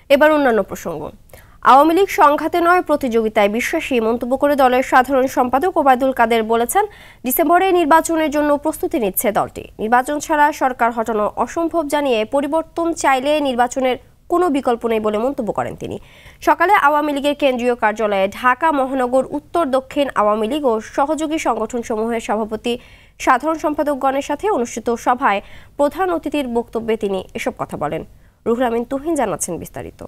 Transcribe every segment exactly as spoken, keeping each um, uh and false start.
এবার অন্যান্য প্রসঙ্গ। আওয়ামী লীগ সংঘাতে নয় প্রতিযোগিতায় বিশ্বাসী মন্তব্য করে দলের সাধারণ সম্পাদক ওবায়দুল কাদের বলেছেন, ডিসেম্বরে নির্বাচনের জন্য প্রস্তুতি নিচ্ছে দলটি। নির্বাচন ছাড়া সরকার হটানো অসম্ভব জানিয়ে পরিবর্তন চাইলে নির্বাচনের কোনো বিকল্প নেই বলে মন্তব্য করেন তিনি। সকালে আওয়ামী লীগের কেন্দ্রীয় কার্যালয়ে ঢাকা মহানগর উত্তর দক্ষিণ আওয়ামী লীগ ও সহযোগী সংগঠনসমূহের সভাপতি সাধারণ সম্পাদকগণের সাথে অনুষ্ঠিত সভায় প্রধান অতিথির বক্তব্যে তিনি এসব কথা বলেন। রুহুল আমিন তুহিন জানাচ্ছেন বিস্তারিত।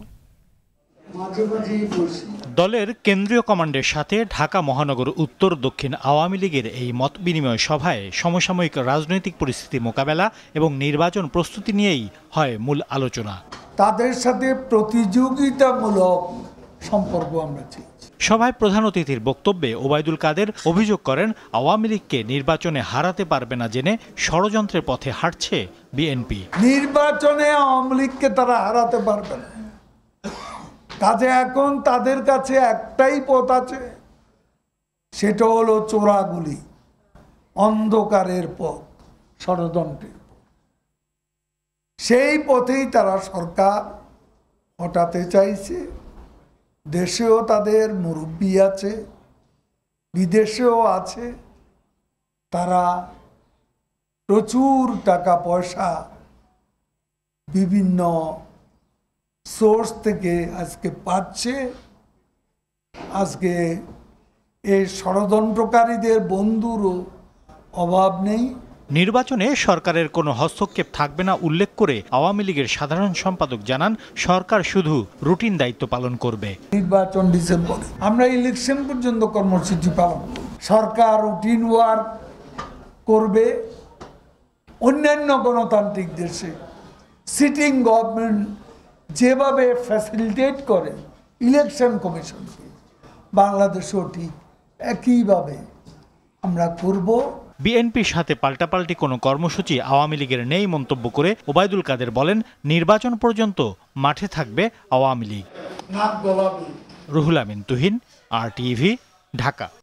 দলের কেন্দ্রীয় কমান্ডের সাথে ঢাকা মহানগর উত্তর দক্ষিণ আওয়ামী লীগের এই মত বিনিময় সভায় সমসাময়িক রাজনৈতিক পরিস্থিতি মোকাবেলা এবং নির্বাচন প্রস্তুতি নিয়েই হয় মূল আলোচনা। তাদের সাথে প্রতিযোগিতামূলক সম্পর্ক আমরা চাই। সভায় প্রধান অতিথির বক্তব্যে ওবায়দুল কাদের অভিযোগ করেন, আওয়ামী লীগকে নির্বাচনে হারাতে পারবে না জেনে ষড়যন্ত্রের পথে হাঁটছে বিএনপি। নির্বাচনে আওয়ামী লীগকে তারা হারাতে পারবে না, কাজে এখন তাদের কাছে একটাই পথ আছে, সেটা হলো চোরাগুলি, অন্ধকারের পথ, ষড়যন্ত্রের পথ। সেই পথেই তারা সরকার হটাতে চাইছে। দেশেও তাদের মুরব্বী আছে, বিদেশেও আছে। তারা প্রচুর টাকা পয়সা বিভিন্ন সোর্স থেকে আজকে পাচ্ছে। আজকে এই ষড়যন্ত্রকারীদের বন্ধুরও অভাব নেই। নির্বাচনে সরকারের কোনো হস্তক্ষেপ থাকবে না উল্লেখ করে আওয়ামী লীগের সাধারণ সম্পাদক জানান, সরকার শুধু রুটিন দায়িত্ব পালন করবে। নির্বাচন ডিসেম্বরে, আমরা ইলেকশন পর্যন্ত কর্মসূচি পালন করব। সরকার রুটিন ওয়ার্ক করবে। অন্যান্য গণতান্ত্রিক দেশে সিটিং গভর্নমেন্ট যেভাবে ফ্যাসিলিটেট করে ইলেকশন কমিশনকে, বাংলাদেশেও ঠিক একইভাবে আমরা করব। বিএনপির সাথে পাল্টাপাল্টি কোনো কর্মসূচি আওয়ামী লীগের নেই মন্তব্য করে ওবায়দুল কাদের বলেন, নির্বাচন পর্যন্ত মাঠে থাকবে আওয়ামী লীগ। Ruhul Amin Tuhin, R TV, Dhaka.